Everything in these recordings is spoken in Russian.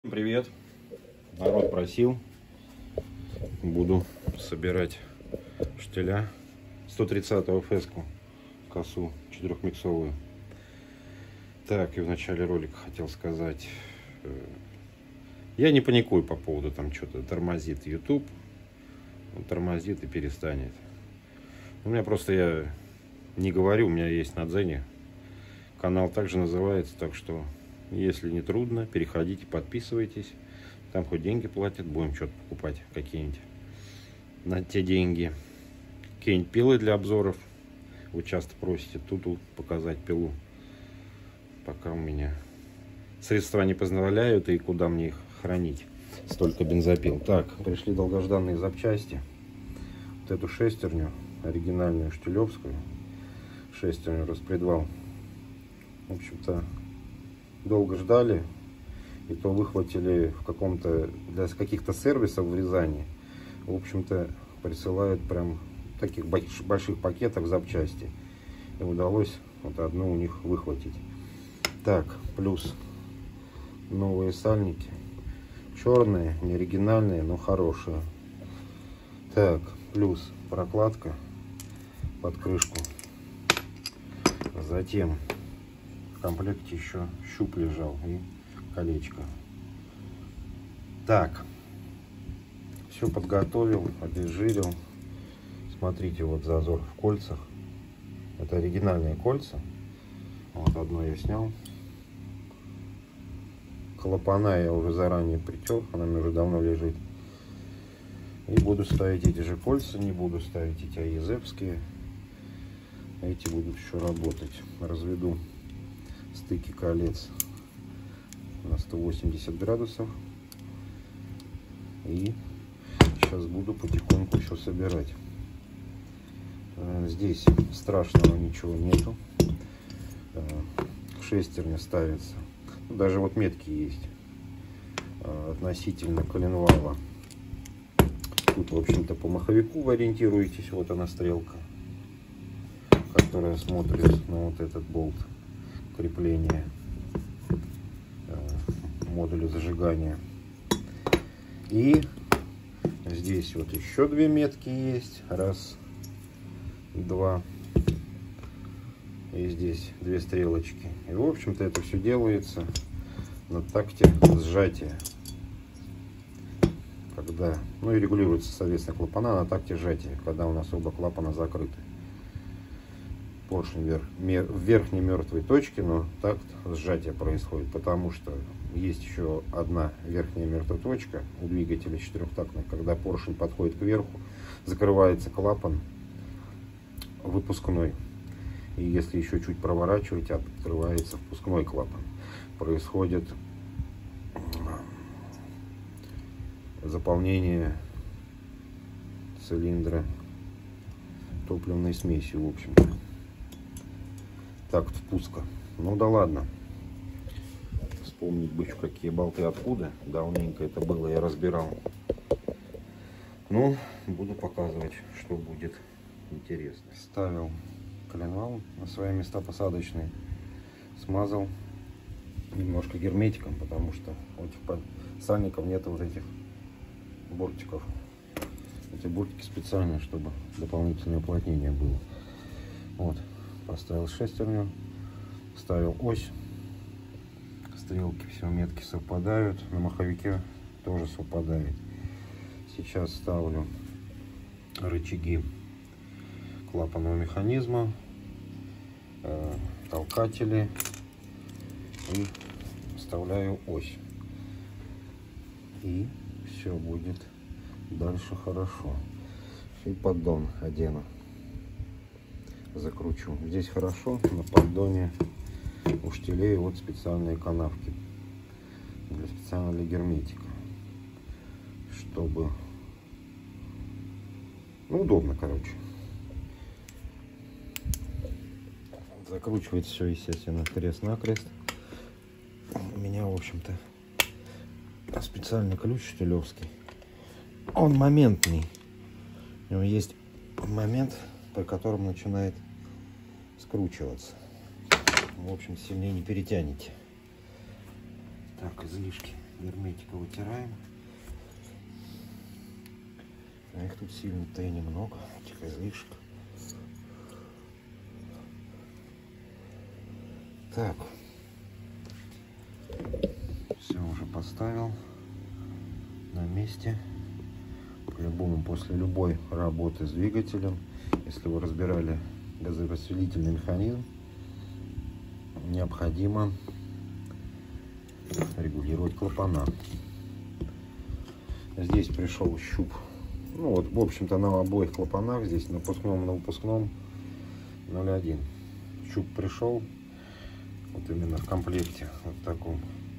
Привет! Народ просил. Буду собирать штиля 130-го феску, косу 4-миксовую. Так, и в начале ролика хотел сказать, я не паникую по поводу там что-то тормозит YouTube, он тормозит и перестанет. У меня просто, я не говорю, у меня есть на Дзене канал также называется, так что если не трудно, переходите, подписывайтесь. Там хоть деньги платят, будем что-то покупать, какие-нибудь на те деньги. Какие-нибудь пилы для обзоров. Вы часто просите тут показать пилу. Пока у меня средства не позволяют, и куда мне их хранить. Столько бензопил. Так, пришли долгожданные запчасти. Вот эту шестерню, оригинальную штилевскую, шестерню распредвал. В общем-то, долго ждали, и то выхватили в каком-то, для каких-то сервисов в Рязани, в общем-то, присылают прям таких больших пакетов запчасти. И удалось вот одну у них выхватить. Так, плюс новые сальники. Черные, не оригинальные, но хорошие. Так, плюс прокладка под крышку. Затем в комплекте еще щуп лежал и колечко. Так, все подготовил, обезжирил. Смотрите, вот зазор в кольцах. Это оригинальные кольца. Вот одно я снял. Клапана я уже заранее притер, она мне уже давно лежит. И буду ставить эти же кольца, не буду ставить эти АЕЗовские. Эти будут еще работать. Разведу стыки колец на 180 градусов. И сейчас буду потихоньку все собирать. Здесь страшного ничего нету. Шестерня ставится. Даже вот метки есть относительно коленвала. Тут, в общем-то, по маховику вы ориентируетесь. Вот она стрелка, которая смотрит на вот этот болт крепления модуля зажигания. И здесь вот еще две метки есть. Раз, два. И здесь две стрелочки. И, в общем-то, это все делается на такте сжатия. Когда, ну и регулируется, соответственно, клапана на такте сжатия, когда у нас оба клапана закрыты. Поршень в верхней мертвой точке, но такт сжатия происходит, потому что есть еще одна верхняя мертвая точка у двигателя четырехтактных. Когда поршень подходит к верху, закрывается клапан выпускной. И если еще чуть проворачивать, открывается впускной клапан. Происходит заполнение цилиндра топливной смесью, в общем-то. Такт впуска. Ну да ладно. Вспомнить бы еще какие болты откуда. Давненько это было, я разбирал. Ну, буду показывать, что будет интересно. Ставил коленвал на свои места посадочные. Смазал немножко герметиком, потому что у этих сальников нет вот этих бортиков. Эти бортики специальные, чтобы дополнительное уплотнение было. Вот. Поставил шестерню, ставил ось. Стрелки, все метки совпадают. На маховике тоже совпадает. Сейчас ставлю рычаги клапанного механизма, толкатели и вставляю ось. И все будет дальше хорошо. И поддон одену. Закручу. Здесь хорошо, на поддоне у штилей вот специальные канавки специально для герметика, чтобы, ну, удобно, короче. Закручивать все, естественно, крест-накрест. У меня, в общем-то, специальный ключ штилевский. Он моментный. У него есть момент, при котором начинает скручиваться. В общем, сильнее не перетянете. Так, излишки Герметика вытираем. А их тут сильно-то и немного, этих излишек. Так. Все уже поставил на месте. По-любому после любой работы с двигателем, если вы разбирали газораспределительный механизм, необходимо регулировать клапана. Здесь пришел щуп. Ну вот, в общем-то, на обоих клапанах, здесь на выпускном и на выпускном 0,1. Щуп пришел вот именно в комплекте, вот таком.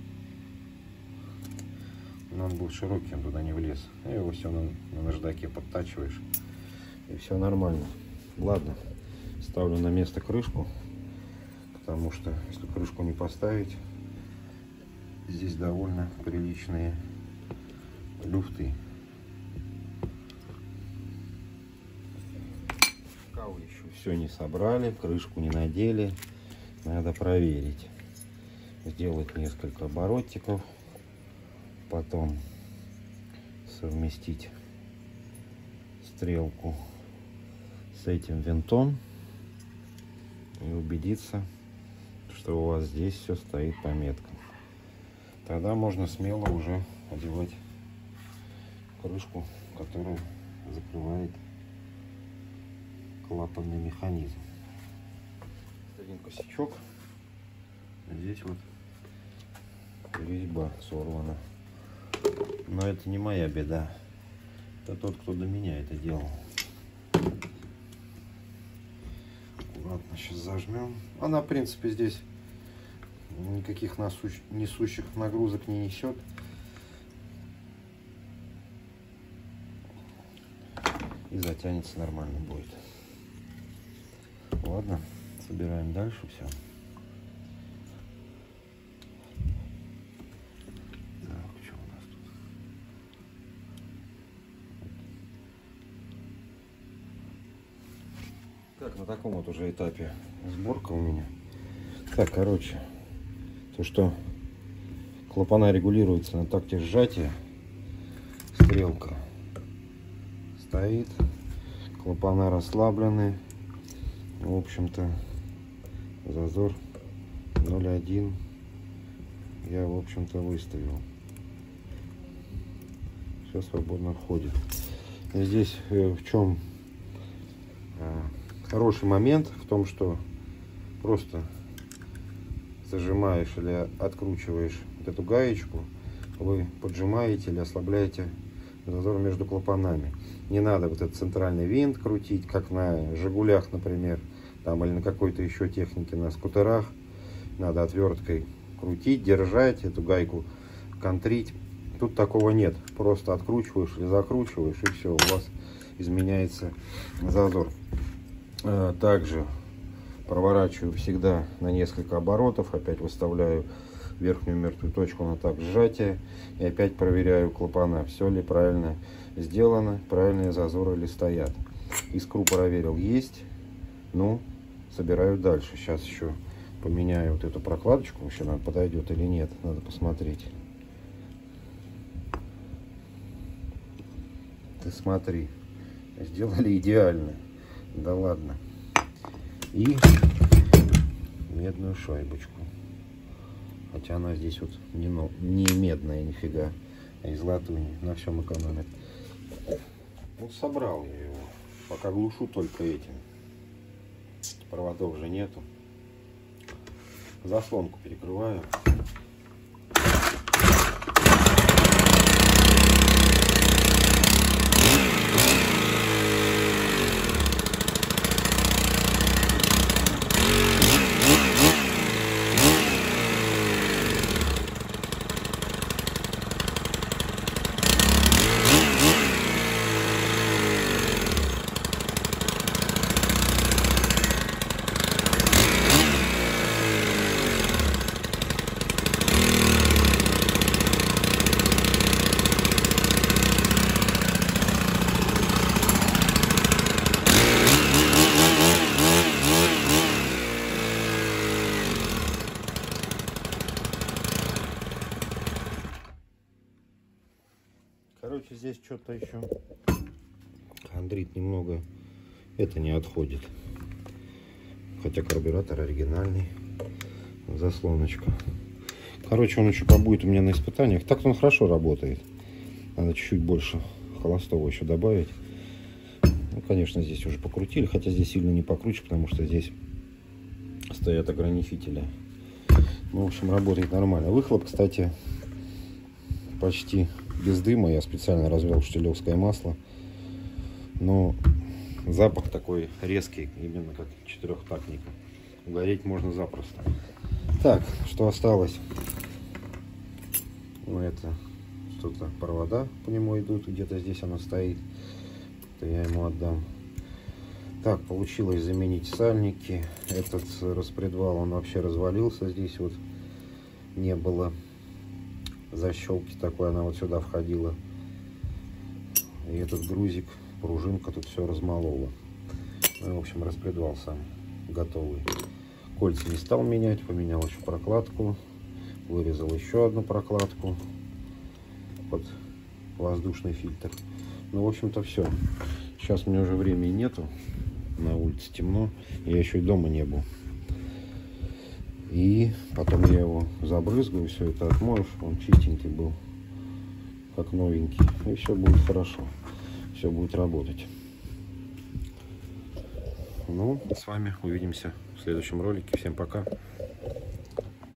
Но он был широкий, он туда не влез. И его все на наждаке подтачиваешь, и все нормально. Ладно, ставлю на место крышку, потому что если крышку не поставить, здесь довольно приличные люфты. Пока вы еще все не собрали, крышку не надели, надо проверить. Сделать несколько оборотиков, потом совместить стрелку с этим винтом и убедиться, что у вас здесь все стоит по меткам. Тогда можно смело уже одевать крышку, которая закрывает клапанный механизм. Один косячок. Здесь вот резьба сорвана. Но это не моя беда. Это тот, кто до меня это делал. Аккуратно сейчас зажмем. Она, в принципе, здесь никаких несущих нагрузок не несет. И затянется нормально будет. Ладно, собираем дальше все. Так, что у нас тут? Так, на таком вот уже этапе сборка у меня. Так, короче, то, что клапана регулируется на такте сжатия, стрелка стоит, клапана расслаблены. В общем-то, зазор 0,1 я, в общем-то, выставил. Все свободно входит. И здесь в чем хороший момент, в том, что просто зажимаешь или откручиваешь вот эту гаечку, вы поджимаете или ослабляете зазор между клапанами. Не надо вот этот центральный винт крутить, как на Жигулях, например, там, или на какой-то еще технике, на скутерах. Надо отверткой крутить, держать эту гайку, контрить. Тут такого нет. Просто откручиваешь или закручиваешь, и все, у вас изменяется зазор. Также проворачиваю всегда на несколько оборотов. Опять выставляю верхнюю мертвую точку на так сжатие. И опять проверяю клапана, все ли правильно сделано, правильные зазоры ли стоят. Искру проверил, есть. Ну, собираю дальше. Сейчас еще поменяю вот эту прокладочку. Вообще она подойдет или нет. Надо посмотреть. Ты смотри. Сделали идеально. Да ладно. И медную шайбочку. Хотя она здесь вот не медная нифига, а из латуни. На всем экономит. Вот собрал я его. Пока глушу только этим. Проводов же нету. Заслонку перекрываю. Короче, здесь что-то еще андрит немного это не отходит. Хотя карбюратор оригинальный. Заслоночка. Короче, он еще побудет у меня на испытаниях. Так-то он хорошо работает. Надо чуть-чуть больше холостого еще добавить. Ну, конечно, здесь уже покрутили. Хотя здесь сильно не покрутишь, потому что здесь стоят ограничители. Ну, в общем, работает нормально. Выхлоп, кстати, почти без дыма. Я специально развел штилевское масло. Но запах такой резкий, именно как четырехтактника. Угореть можно запросто. Так, что осталось? Ну, это что-то провода по нему идут. Где-то здесь оно стоит. Это я ему отдам. Так, получилось заменить сальники. Этот распредвал, он вообще развалился. Здесь вот не было защелки такой, она вот сюда входила. И этот грузик, пружинка тут все размолола. Ну, в общем, распредвал сам готовый. Кольца не стал менять, поменял еще прокладку. Вырезал еще одну прокладку под воздушный фильтр. Ну, в общем-то, все. Сейчас у меня уже времени нету. На улице темно. Я еще и дома не был. И потом я его забрызгаю, все это отмою, чтобы он чистенький был, как новенький. И все будет хорошо. Все будет работать. Ну, с вами увидимся в следующем ролике. Всем пока.